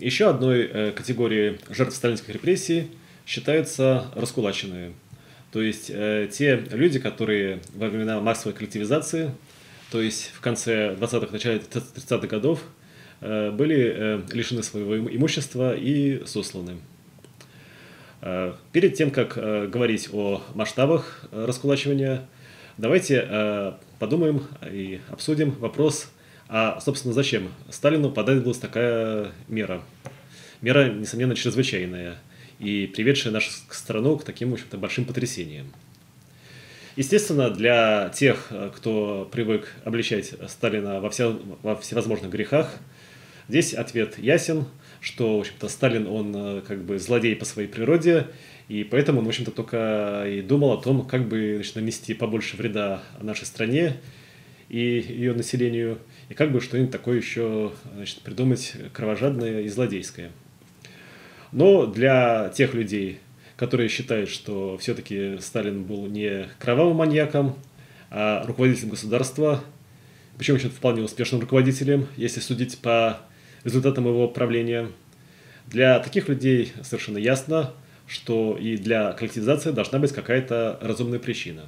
еще одной категорией жертв сталинских репрессий считаются раскулаченные. То есть те люди, которые во времена массовой коллективизации, то есть в конце 20-х, начале 30-х годов, были лишены своего имущества и сосланы. Перед тем, как говорить о масштабах раскулачивания, давайте подумаем и обсудим вопрос, собственно, зачем Сталину понадобилась такая мера. Мера, несомненно, чрезвычайная и приведшая нашу страну к таким, в общем-то, большим потрясениям. Естественно, для тех, кто привык обличать Сталина во всевозможных грехах, здесь ответ ясен, что, в общем-то, Сталин, он как бы злодей по своей природе, и поэтому он, в общем-то, только и думал о том, как бы, значит, нанести побольше вреда нашей стране и ее населению, и как бы что-нибудь такое еще, значит, придумать кровожадное и злодейское. Но для тех людей, которые считают, что все-таки Сталин был не кровавым маньяком, а руководителем государства, причем еще вполне успешным руководителем, если судить по результатам его правления, для таких людей совершенно ясно, что и для коллективизации должна быть какая-то разумная причина.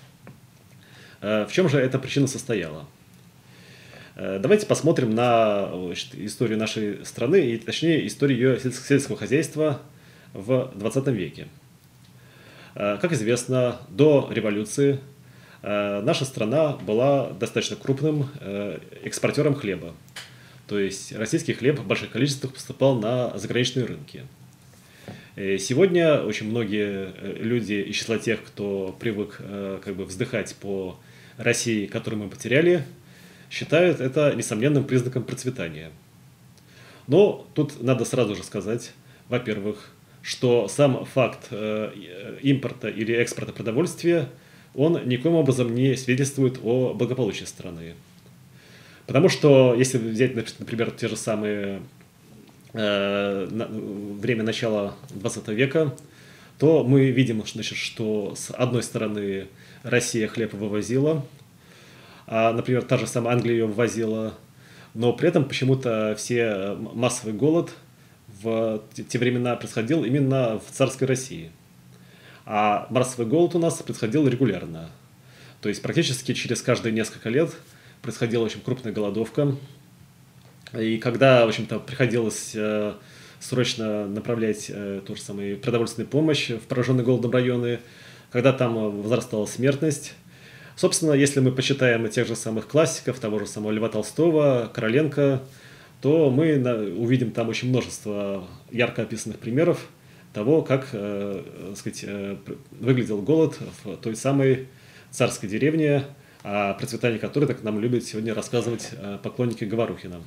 В чем же эта причина состояла? Давайте посмотрим на, значит, историю нашей страны, и точнее историю ее сельского хозяйства в 20 веке. Как известно, до революции наша страна была достаточно крупным экспортером хлеба. То есть российский хлеб в больших количествах поступал на заграничные рынки. Сегодня очень многие люди из числа тех, кто привык как бы вздыхать по России, которую мы потеряли, считают это несомненным признаком процветания. Но тут надо сразу же сказать, во-первых, что сам факт импорта или экспорта продовольствия, он никоим образом не свидетельствует о благополучии страны. Потому что, если взять, например, те же самые время начала 20 века, то мы видим, значит, что с одной стороны Россия хлеб вывозила, например, та же самая Англия ее ввозила, но при этом почему-то массовый голод в те времена происходил именно в царской России. А массовый голод у нас происходил регулярно. То есть практически через каждые несколько лет происходила очень крупная голодовка. И когда, в общем-то, приходилось срочно направлять ту же самую продовольственную помощь в пораженные голодом районы, когда там возрастала смертность. Собственно, если мы почитаем тех же самых классиков, того же самого Льва Толстого, Короленко, то мы увидим там очень множество ярко описанных примеров того, как, так сказать, выглядел голод в той самой царской деревне, о процветании которой так нам любят сегодня рассказывать поклонники Говорухина.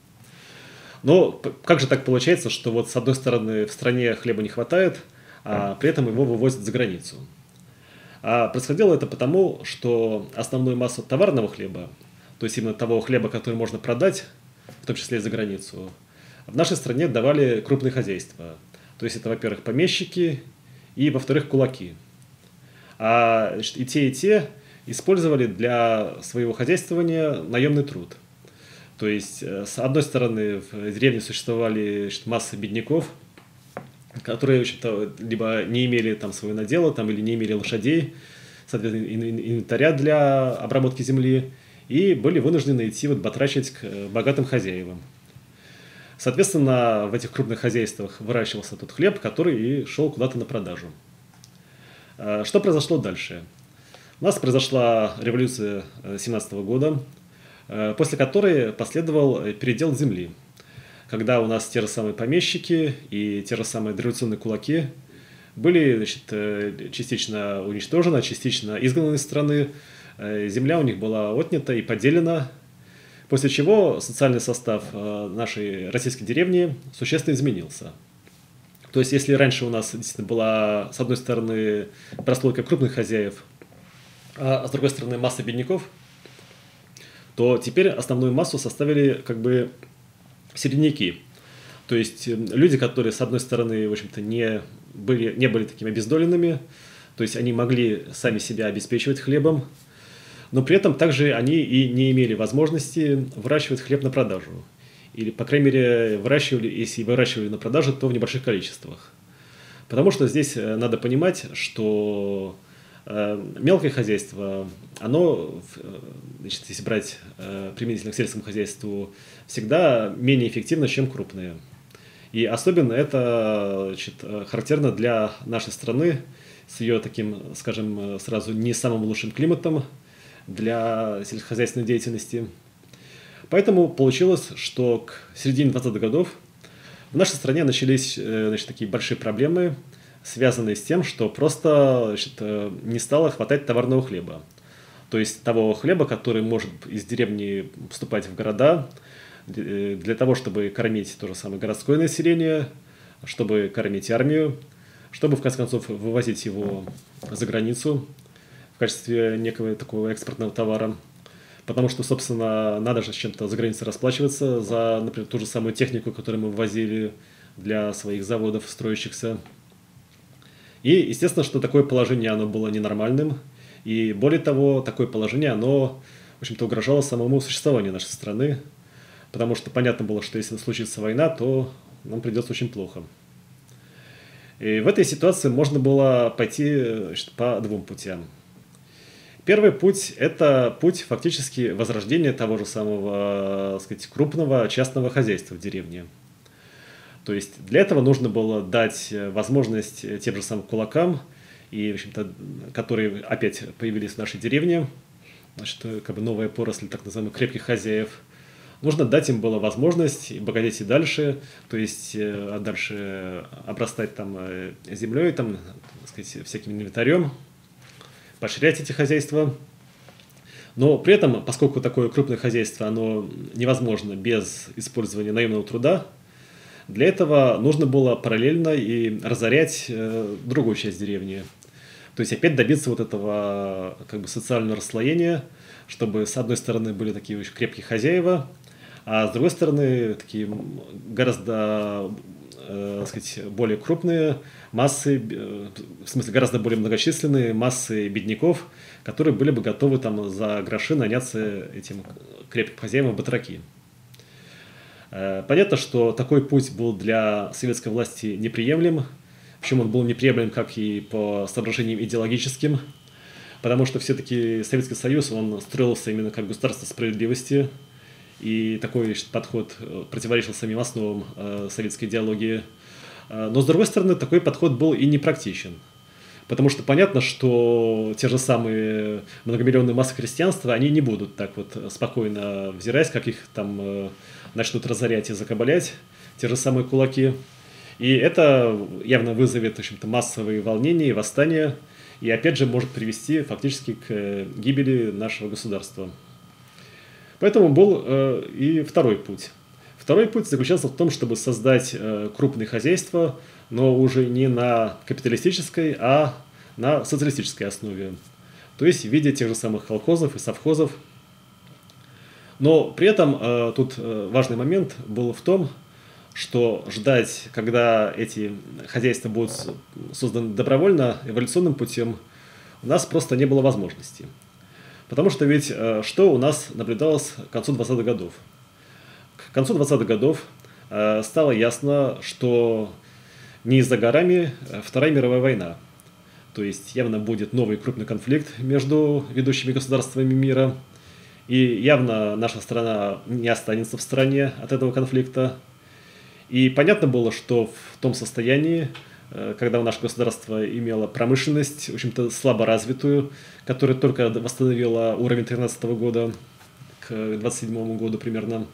Но как же так получается, что вот с одной стороны в стране хлеба не хватает, а при этом его вывозят за границу? А происходило это потому, что основную массу товарного хлеба, то есть именно того хлеба, который можно продать, в том числе и за границу, в нашей стране давали крупные хозяйства. То есть это, во-первых, помещики и, во-вторых, кулаки. Значит, и те использовали для своего хозяйствования наемный труд. То есть, с одной стороны, в деревне существовали, значит, масса бедняков, которые, в общем-то, либо не имели там своего надела, там, или не имели лошадей, соответственно, инвентаря для обработки земли, и были вынуждены идти вот батрачить к богатым хозяевам. Соответственно, в этих крупных хозяйствах выращивался тот хлеб, который и шел куда-то на продажу. Что произошло дальше? У нас произошла революция 17 года, после которой последовал передел земли, когда у нас те же самые помещики и те же самые дореволюционные кулаки были, значит, частично уничтожены, частично изгнаны из страны, земля у них была отнята и поделена, после чего социальный состав нашей российской деревни существенно изменился. То есть, если раньше у нас действительно была, с одной стороны, прослойка крупных хозяев, а с другой стороны, масса бедняков, то теперь основную массу составили как бы середняки. То есть люди, которые, с одной стороны, в общем-то, не были такими обездоленными, то есть они могли сами себя обеспечивать хлебом, но при этом также они и не имели возможности выращивать хлеб на продажу. или, по крайней мере, выращивали, если выращивали на продажу, то в небольших количествах. Потому что здесь надо понимать, что мелкое хозяйство, оно, значит, если брать применительно к сельскому хозяйству, всегда менее эффективно, чем крупное. И особенно это, значит, характерно для нашей страны с ее таким, скажем, сразу не самым лучшим климатом для сельскохозяйственной деятельности. Поэтому получилось, что к середине 20-х годов в нашей стране начались, значит, такие большие проблемы, связанные с тем, что просто, значит, не стало хватать товарного хлеба. То есть того хлеба, который может из деревни поступать в города, для того, чтобы кормить то же самое городское население, чтобы кормить армию, чтобы, в конце концов, вывозить его за границу в качестве некого такого экспортного товара. Потому что, собственно, надо же с чем-то за границей расплачиваться за, например, ту же самую технику, которую мы ввозили для своих заводов, строящихся. И, естественно, что такое положение, оно было ненормальным. И более того, такое положение, оно, в общем-то, угрожало самому существованию нашей страны. Потому что понятно было, что если случится война, то нам придется очень плохо. И в этой ситуации можно было пойти, значит, по двум путям. Первый путь – это путь фактически возрождения того же самого, так сказать, крупного частного хозяйства в деревне. То есть для этого нужно было дать возможность тем же самым кулакам, и, в общем-то, которые опять появились в нашей деревне, значит, как бы новая поросль так называемых крепких хозяев, нужно дать им было возможность богатеть и дальше, то есть дальше обрастать там землей, там, так сказать, всяким инвентарем, поощрять эти хозяйства. Но при этом, поскольку такое крупное хозяйство, оно невозможно без использования наемного труда, для этого нужно было параллельно и разорять другую часть деревни. То есть опять добиться вот этого как бы социального расслоения, чтобы с одной стороны были такие очень крепкие хозяева, а с другой стороны такие гораздо, так сказать, более крупные массы, в смысле гораздо более многочисленные массы бедняков, которые были бы готовы там за гроши наняться этим крепким хозяевам в батраки. Понятно, что такой путь был для советской власти неприемлем. Причем он был неприемлем как и по соображениям идеологическим, потому что все-таки Советский Союз, он строился именно как государство справедливости, и такой подход противоречил самим основам советской идеологии. Но, с другой стороны, такой подход был и непрактичен. Потому что понятно, что те же самые многомиллионные массы крестьянства, они не будут так вот спокойно взирать, как их там начнут разорять и закабалять, те же самые кулаки. И это явно вызовет, в общем-то, массовые волнения и восстания, и опять же может привести фактически к гибели нашего государства. Поэтому был и второй путь. Второй путь заключался в том, чтобы создать крупные хозяйства, но уже не на капиталистической, а на социалистической основе. То есть в виде тех же самых колхозов и совхозов. Но при этом тут важный момент был в том, что ждать, когда эти хозяйства будут созданы добровольно, эволюционным путем, у нас просто не было возможности. Потому что ведь что у нас наблюдалось к концу 20-х годов? К концу 20-х годов стало ясно, что не за горами Вторая мировая война. То есть явно будет новый крупный конфликт между ведущими государствами мира. И явно наша страна не останется в стороне от этого конфликта. И понятно было, что в том состоянии, когда наше государство имело промышленность, в общем-то, слабо развитую, которая только восстановила уровень 2013 года к 2027 году примерно,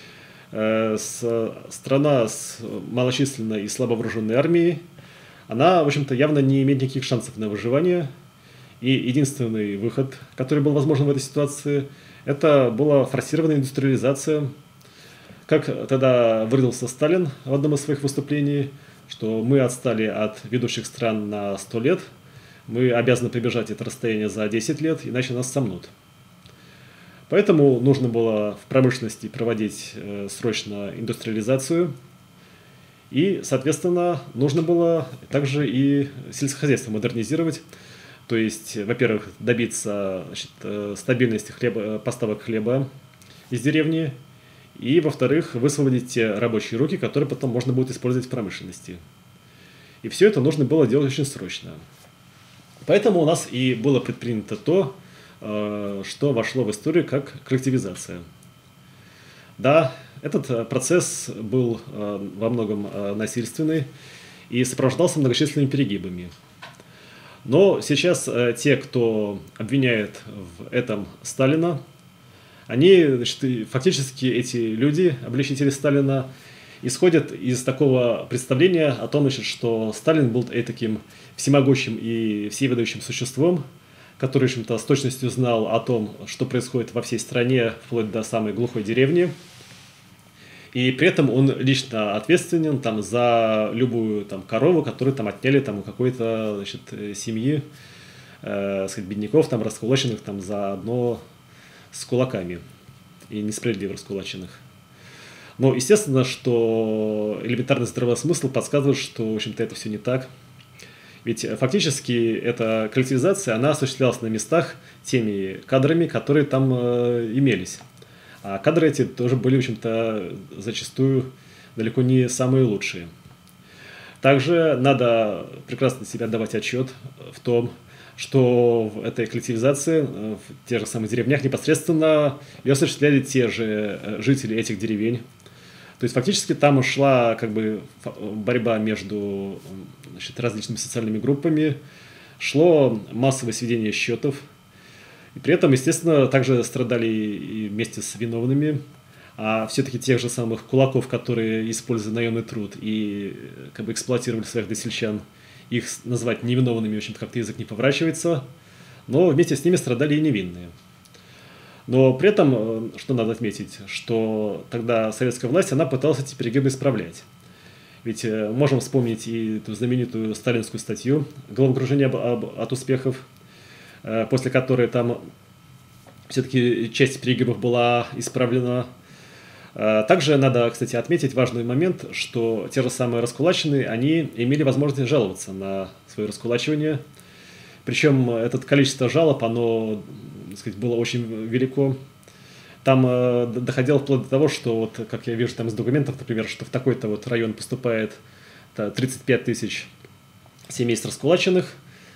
страна с малочисленной и слабо вооруженной армией, она, в общем-то, явно не имеет никаких шансов на выживание. И единственный выход, который был возможен в этой ситуации, это была форсированная индустриализация. Как тогда выразился Сталин в одном из своих выступлений, что мы отстали от ведущих стран на 100 лет, мы обязаны пробежать это расстояние за 10 лет, иначе нас сомнут. Поэтому нужно было в промышленности проводить срочно индустриализацию, и, соответственно, нужно было также и сельскохозяйство модернизировать, то есть, во-первых, добиться, значит, стабильности поставок хлеба из деревни, И, во-вторых, высвободить те рабочие руки, которые потом можно будет использовать в промышленности. И все это нужно было делать очень срочно. Поэтому у нас и было предпринято то, что вошло в историю как коллективизация. Да, этот процесс был во многом насильственный и сопровождался многочисленными перегибами. Но сейчас те, кто обвиняет в этом Сталина, они, значит, фактически эти люди, обличители Сталина, исходят из такого представления о том, значит, что Сталин был таким всемогущим и всеведающим существом, который, в общем-то, с точностью знал о том, что происходит во всей стране, вплоть до самой глухой деревни. И при этом он лично ответственен там, за любую там, корову, которую там, отняли там, у какой-то, значит, семьи, сказать, бедняков, там, раскулаченных там, заодно с кулаками и несправедливо раскулаченных. Но естественно, что элементарный здравый смысл подсказывает, что, в общем-то, это все не так. Ведь фактически эта коллективизация, она осуществлялась на местах теми кадрами, которые там имелись. А кадры эти тоже были, в общем-то, зачастую далеко не самые лучшие. Также надо прекрасно себе отдавать отчет в том, что в этой коллективизации, в тех же самых деревнях непосредственно ее осуществляли те же жители этих деревень. То есть фактически там шла как бы борьба между, значит, различными социальными группами, шло массовое сведение счетов. И при этом, естественно, также страдали и вместе с виновными, а все-таки тех же самых кулаков, которые использовали наемный труд и как бы эксплуатировали своих досельчан, их назвать невиновными, в общем-то, как-то язык не поворачивается, но вместе с ними страдали и невинные. Но при этом, что надо отметить, что тогда советская власть, она пыталась эти перегибы исправлять. Ведь можем вспомнить и эту знаменитую сталинскую статью «Головокружение от успехов», после которой там все-таки часть перегибов была исправлена. Также надо, кстати, отметить важный момент, что те же самые раскулаченные, они имели возможность жаловаться на свое раскулачивание. Причем это количество жалоб, оно, так сказать, было очень велико. Там доходило вплоть до того, что, вот, как я вижу там из документов, например, что в такой-то вот район поступает 35 тысяч семейств раскулаченных,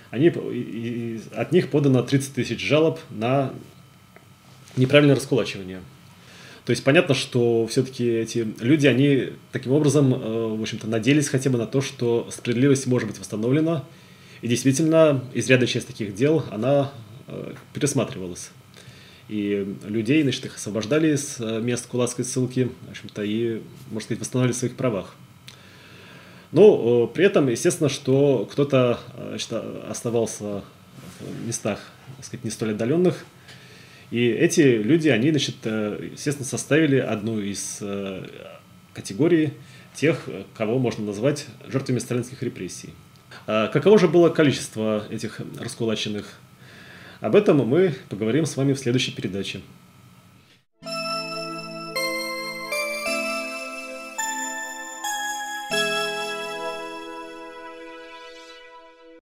от них подано 30 тысяч жалоб на неправильное раскулачивание. То есть понятно, что все-таки эти люди, они таким образом, в общем-то, надеялись хотя бы на то, что справедливость может быть восстановлена. И действительно, изрядная часть таких дел, она пересматривалась. И людей, значит, их освобождали с мест кулацкой ссылки, в общем-то, и, можно сказать, восстанавливали в своих правах. Но при этом, естественно, что кто-то, значит, оставался в местах, так сказать, не столь отдаленных. И эти люди, они, значит, естественно, составили одну из категорий тех, кого можно назвать жертвами сталинских репрессий. Каково же было количество этих раскулаченных? Об этом мы поговорим с вами в следующей передаче.